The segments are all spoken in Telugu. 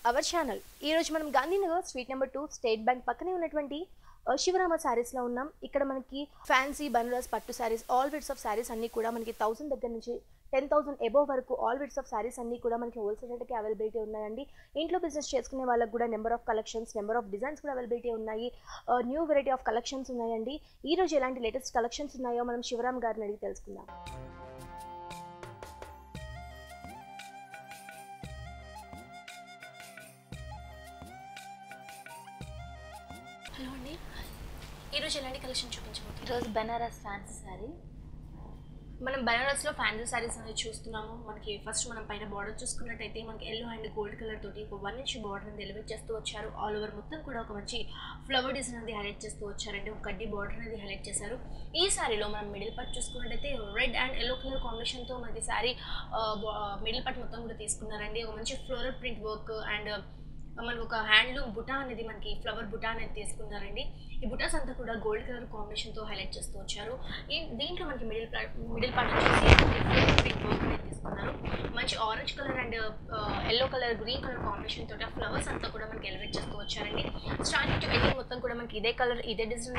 Hour channel. ఈరోజు మనం Gandhinagar street number 2 state bank పక్కనే ఉన్నటువంటి శివరామ సారీస్లో ఉన్నాం. ఇక్కడ మనకి ఫ్యాన్సీ బనారస్ పట్టు సారీస్ ఆల్ విడ్స్ ఆఫ్ సారీస్ అన్నీ కూడా మనకి 1000 దగ్గర నుంచి 10,000 అబోవ్ వరకు ఆల్ విడ్స్ ఆఫ్ సారీస్ అన్నీ కూడా మనకి హోల్సేల్ రేట్కి అవైలబిలిటీ ఉన్నాయండి. ఇంట్లో బిజినెస్ చేసుకునే వాళ్ళకి కూడా number of collections, number of designs కూడా అవైలబిలిటీ ఉన్నాయి. న్యూ వెరైటీ ఆఫ్ కలెక్షన్స్ ఉన్నాయండి. ఈరోజు ఎలాంటి లేటెస్ట్ కలెక్షన్స్ ఉన్నాయో మనం శివరామ్ గారిని అడిగి తెలుసుకుందాం. హలో అండి, ఈరోజు ఎలాంటి కలెక్షన్ చూపించబోతుంది? ఈరోజు బనారస్ ఫ్యాన్సీ శారీ. మనం బనారస్లో ఫ్యాన్సీ శారీస్ అనేది చూస్తున్నాము. మనకి ఫస్ట్ మనం పైన బార్డర్ చూసుకున్నట్టయితే మనకి ఎల్లో అండ్ గోల్డ్ కలర్ తోటి ఒక 1 ఇంచ్ బార్డర్ అనేది ఎలివేట్ చేస్తూ వచ్చారు. ఆల్ ఓవర్ మొత్తం కూడా ఒక మంచి ఫ్లవర్ డిజైన్ అనేది హైలైట్ చేస్తూ వచ్చారండి. ఒక కడ్డీ బార్డర్ అనేది హైలైట్ చేశారు. ఈ శారీలో మనం మిడిల్ పార్ట్ చూసుకున్నట్టయితే రెడ్ అండ్ ఎల్లో కలర్ కాంబినేషన్తో మనకి శారీ మిడిల్ పార్ట్ మొత్తం కూడా తీసుకున్నారండి. ఒక మంచి ఫ్లోరల్ ప్రింట్ వర్క్ అండ్ మనకు ఒక హ్యాండ్లూమ్ బుటా అనేది మనకి ఫ్లవర్ బుటా అనేది తీసుకున్నారండి. ఈ బుటాస్ అంతా కూడా గోల్డ్ కలర్ కాంబినేషన్తో హైలైట్ చేస్తూ వచ్చారు. దీంట్లో మనకి మిడిల్ పార్ట్ వచ్చేసి ప్రింట్ వర్క్ అనేది తీసుకున్నారు. మంచి orange colour and yellow colour, green colour combination తోటి ఆ ఫ్లవర్స్ అంతా కూడా మనకి ఎలివేట్ చేస్తూ వచ్చారండి. స్టార్టింగ్ టు ఎండింగ్ మొత్తం కూడా మనకి ఇదే కలర్, ఇదే డిజైన్.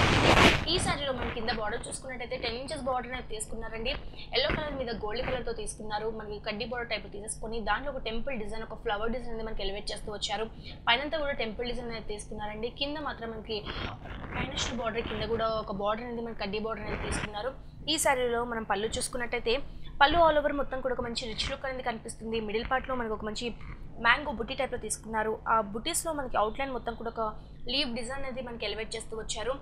ఈ శారీలో మనకి కింద బార్డర్ చూసుకున్నట్టయితే 10 ఇంచెస్ బార్డర్ అనేది తీసుకున్నారండి. ఎల్లో కలర్ మీద గోల్డ్ కలర్తో తీసుకున్నారు. మనకి కడ్డీ బార్డర్ టైప్ తీసేసుకొని దాంట్లో ఒక టెంపుల్ డిజైన్, ఒక ఫ్లవర్ డిజైన్ అనేది మనకి ఎలివేట్ చేస్తూ వచ్చారు. పైనంతా కూడా టెంపుల్ డిజైన్ అనేది తీసుకున్నారండి. కింద మాత్రం మనకి పైన బార్డర్ కింద కూడా ఒక బార్డర్ అనేది మనకి కడ్డీ బార్డర్ అనేది తీసుకున్నారు. ఈ శారీలో మనం పళ్ళు చూసుకున్నట్టయితే పళ్ళు ఆల్ ఓవర్ మొత్తం కూడా ఒక మంచి రిచ్ లుక్ అనేది కనిపిస్తుంది. మిడిల్ పార్ట్లో మనకు ఒక మంచి మ్యాంగో బుట్టి టైప్లో తీసుకున్నారు. ఆ బుటీస్లో మనకి అవుట్లైన్ మొత్తం కూడా ఒక లీవ్ డిజైన్ అనేది మనకి ఎలివేట్ చేస్తూ వచ్చారు.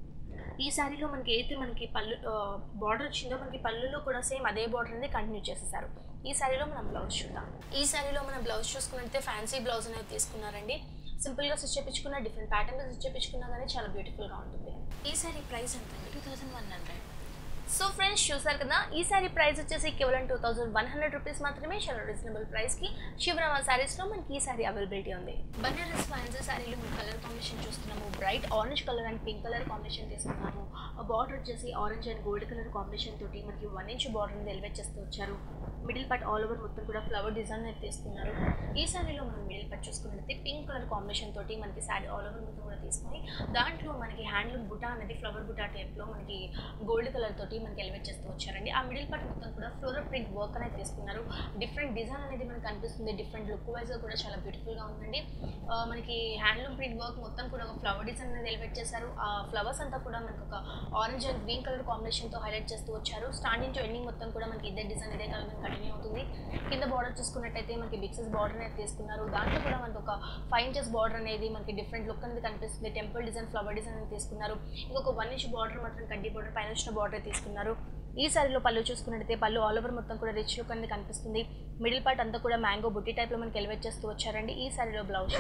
ఈ శారీలో మనకి అయితే మనకి పళ్ళు బార్డర్ వచ్చిందో మనకి పళ్ళులో కూడా సేమ్ అదే బార్డర్ అనేది కంటిన్యూ చేసేసారు. ఈ శారీలో మనం బ్లౌజ్ చూద్దాం. ఈ శారీలో మనం బ్లౌజ్ చూసుకున్నట్లయితే ఫ్యాన్సీ బ్లౌజ్ అనేది తీసుకున్నారండి. సింపుల్గా స్టిచ్ చేయించుకున్న, డిఫరెంట్ ప్యాటర్న్ స్టిచ్ చేయించుకున్నా కానీ చాలా బ్యూటిఫుల్గా ఉంటుంది. ఈ శారీ ప్రైస్ ఎంత? 2100. సో ఫ్రెండ్స్ చూసారు కదా, ఈ శారీ ప్రైస్ వచ్చేసి కేవలం 2100 రూపీస్ మాత్రమే. చాలా రీజనబుల్ ప్రైస్కి శివరామ సారీస్లో మనకి ఈ శారీ అవైలబిలిటీ ఉంది. బనారస్ ఫ్యాన్సీ శారీలో మనం కలర్ కాంబినేషన్ చూస్తున్నాము. Bright orange colour and pink colour combination తీసుకున్నాము. బార్డర్ వచ్చేసి orange and gold colour combination తోటి మనకి 1 ఇంచ్ బార్డర్ అనేది ఎలివేట్ చేస్తూ వచ్చారు. మిడిల్ పార్ట్ ఆల్ ఓవర్ మొత్తం కూడా ఫ్లవర్ డిజైన్ అయితే తీసుకున్నారు. ఈ శారీలో మనం మిడిల్ పార్ట్ చూసుకున్నట్లయితే పింక్ కలర్ కాంబినేషన్ తోటి మనకి శారీ ఆల్ ఓవర్ మొత్తం కూడా తీసుకుని దాంట్లో మనకి హ్యాండ్లూమ్ బుటా అనేది ఫ్లవర్ బుటా టైప్లో మనకి గోల్డ్ కలర్ తోటి మనకి ఎలివేట్ చేస్తూ వచ్చారండి. ఆ మిడిల్ పార్ట్ మొత్తం కూడా ఫ్లోరల్ ప్రింట్ వర్క్ అనేది తీసుకున్నారు. డిఫరెంట్ డిజైన్ అనేది మనకు కనిపిస్తుంది. డిఫరెంట్ లుక్ వైజ్గా కూడా చాలా బ్యూటిఫుల్గా ఉందండి. మనకి హ్యాండ్లూమ్ ప్రింట్ వర్క్ మొత్తం కూడా ఒక ఫ్లవర్ డిజైన్ అనేది ఎలివేట్ చేశారు. ఆ ఫ్లవర్స్ అంతా కూడా మనకు ఒక ఆరెంజ్ అండ్ గ్రీన్ కలర్ కాంబినేషన్తో హైలైట్ చేస్తూ వచ్చారు. స్టార్టింగ్ టు ఎండింగ్ మొత్తం కూడా మనకి ఇదే డిజైన్, ఇదే కలర్ కంటిన్యూ అవుతుంది. కింద బార్డర్ చూసుకున్నట్టయితే మనకి బిగ్సెస్ బార్డర్ అనేది తీసుకున్నారు. దాంట్లో కూడా మనకి ఒక 5 ఇంచెస్ బార్డర్ అనేది మనకి డిఫరెంట్ లుక్ అనేది కనిపిస్తుంది. టెంపుల్ డిజైన్, ఫ్లవర్ డిజైన్ అనేది తీసుకున్నారు. ఇంకొక 1 ఇంచ్ బార్డర్ మాత్రం కడ్డీ బార్డర్ పైన వచ్చిన బార్డర్ తీసుకున్నారు. ఈ శారీలో పళ్ళు చూసుకున్నట్టయితే పళ్ళు ఆల్ ఓవర్ మొత్తం కూడా రిచ్ లుక్ అనేది కనిపిస్తుంది. మిడిల్ పార్ట్ అంతా కూడా మ్యాంగో బుట్టి టైప్లో మనకి ఎలివేట్ చేస్తూ వచ్చారండి. ఈ శారీలో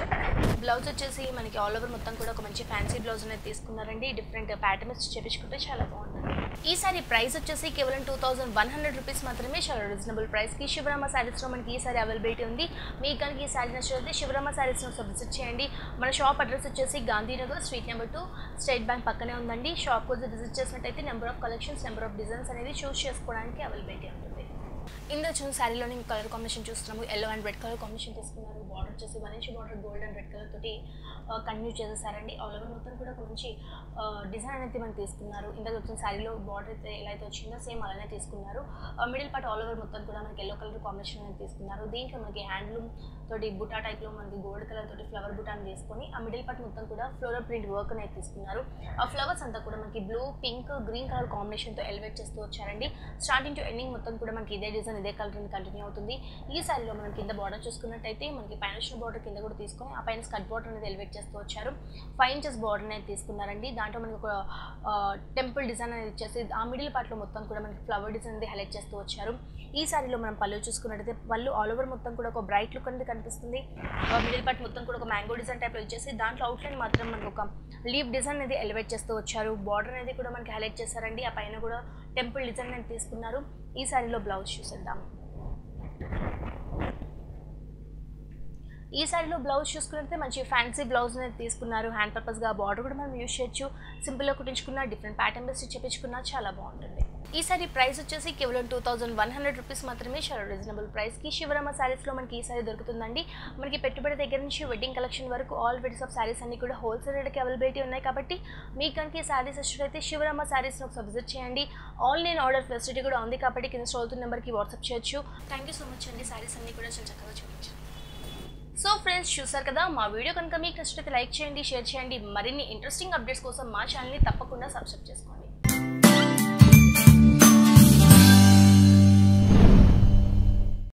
బ్లౌజ్ వచ్చేసి మనకి ఆల్ ఓవర్ మొత్తం కూడా ఒక మంచి ఫ్యాన్సీ బ్లౌజ్ అనేది తీసుకున్నారండి. డిఫరెంట్ ప్యాటర్న్స్ చేపించుకుంటే చాలా బాగుంటుంది. ఈ శారీ ప్రైస్ వచ్చేసి కేవలం 2100 రూపీస్ మాత్రమే. చాలా రీజనబుల్ ప్రైస్కి శివరామ సారీస్లో మనకి ఈ శారీ అవైలబిలిటీ ఉంది. మీకు కనుక ఈ శారీ నచ్చితే శివరామ సారీస్ను విజిట్ చేయండి. మన షాప్ అడ్రస్ వచ్చేసి Gandhinagar street number 2 state bank పక్కనే ఉందండి. షాప్ కోసం విజిట్ చేసినట్టయితే number of collections, number of designs అనేది చూస్ చేసుకోవడానికి అవైలబిలిటీ ఉంటుంది. ఇందులో చూసిన శారీలోని కలర్ కాంబినేషన్ చూస్తున్నాము. Yellow and red colour combination తీసుకున్నారు. బార్డర్ వచ్చేసి 1 inch border gold and red colour తోటి కంటిన్యూ చేసేసారండి. ఆల్ ఓవర్ మొత్తం కూడా ఒక మంచి డిజైన్ అనేది మనం తీసుకున్నారు. ఇందాక వచ్చిన శారీలో బార్డర్ అయితే ఎలా అయితే వచ్చిందో సేమ్ అలానే తీసుకున్నారు. మిడిల్ పార్ట్ ఆల్ ఓవర్ మొత్తం కూడా మనకి ఎల్లో కలర్ కాంబినేషన్ అనేది తీసుకున్నారు. దీంట్లో మనకి హ్యాండ్లూమ్ తోటి బుటా టైప్లో మనకి గోల్డ్ కలర్ తోటి ఫ్లవర్ బుటాని తీసుకొని ఆ మిడిల్ పార్ట్ మొత్తం కూడా ఫ్లోరల్ ప్రింట్ వర్క్ అనేది తీసుకున్నారు. ఆ ఫ్లవర్స్ అంతా కూడా మనకి బ్లూ, పింక్, గ్రీన్ కలర్ కాంబినేషన్తో ఎలివేట్ చేస్తూ వచ్చారండి. స్టార్టింగ్ టు ఎండింగ్ మొత్తం కూడా మనకి ఇదే డిజైన్, ఇదే కలర్ కంటిన్యూ అవుతుంది. ఈ శారీలో మనం కింద బార్డర్ చూసుకున్నట్టయితే మనకి పైన వచ్చిన బార్డర్ కింద కూడా తీసుకొని ఆ పైన స్కర్ట్ బార్డర్ అనేది ఎలివేట్ చేస్తూ వచ్చారు. 5 ఇంచెస్ బార్డర్ అనేది తీసుకున్నారండి. దాంట్లో మనకి ఒక టెంపుల్ డిజైన్ అనేది ఇచ్చేసి ఆ మిడిల్ పార్ట్లో మొత్తం కూడా మనకి ఫ్లవర్ డిజైన్ అనేది హైలైట్ చేస్తూ వచ్చారు. ఈ శారీలో మనం పళ్ళు చూసుకున్నట్టయితే పళ్ళు ఆల్ ఓవర్ మొత్తం కూడా ఒక బ్రైట్ లుక్ అనేది కనిపిస్తుంది. మిడిల్ పార్ట్ మొత్తం కూడా ఒక మ్యాంగో డిజైన్ టైప్లో ఇచ్చేసి దాంట్లో అవుట్లైన్ మాత్రం మనకు ఒక లీవ్ డిజైన్ అనేది ఎలివేట్ చేస్తూ వచ్చారు. బార్డర్ అనేది కూడా మనకి హైలైట్ చేశారండి. ఆ పైన కూడా టెంపుల్ డిజైన్ అనేది తీసుకున్నారు. ఈ శారీలో బ్లౌజ్ చూసేద్దాం. ఈ శారీలో బ్లౌజ్ చూసుకున్నట్లయితే మంచి ఫ్యాన్సీ బ్లౌజ్ అనేది తీసుకున్నారు. హ్యాండ్ పర్పస్గా బార్డర్ కూడా మనం యూజ్ చేయొచ్చు. సింపుల్గా కుట్టించుకున్న, డిఫరెంట్ ప్యాటర్న్ బేస్ చేయించుకున్నా చాలా బాగుంటుంది. ఈ సారీ ప్రైస్ వచ్చేసి కేవలం 2100 రూపీస్ మాత్రమే. చాలా రీజనబుల్ ప్రైస్కి శివరామ శారీస్లో మనకి ఈ సారీ దొరుకుతుందండి. మనకి పెట్టుబడి దగ్గర నుంచి వెడ్డింగ్ కలెక్షన్ వరకు ఆల్ వెరైటీస్ ఆఫ్ శారీస్ అన్ని కూడా హోల్సేల్ రేట్కి అవైలబిలిటీ ఉన్నాయి. కాబట్టి మీకు కనుక ఈ శారీస్ ఇష్టమైతే శివరామ శారీస్ని ఒకసారి విజిట్ చేయండి. ఆన్లైన్ ఆర్డర్ ఫెసిలిటీ కూడా ఉంది కాబట్టి కింద స్క్రోల్ నెంబర్కి వాట్సాప్ చేయొచ్చు. థ్యాంక్ యూ సో మచ్ అండి. శారీస్ అన్ని కూడా చాలా చక్కగా చూపించారు. సో ఫ్రెండ్స్, చూసారు కదా, మా వీడియో కనుక మీకు నచ్చితే లైక్ చేయండి, షేర్ చేయండి. మరిన్ని ఇంట్రెస్టింగ్ అప్డేట్స్ కోసం మా ఛానల్ని తప్పకుండా సబ్స్క్రైబ్ చేసుకోండి.